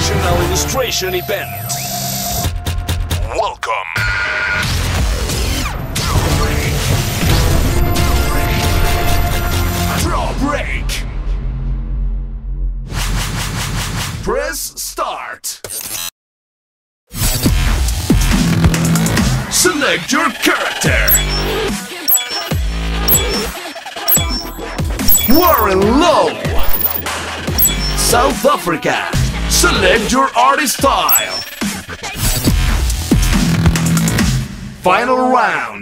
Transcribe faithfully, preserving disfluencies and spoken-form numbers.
international illustration event. Welcome. Draw break. Press start. Select your character. Warren Louw, South Africa. Select your artist style. Final round.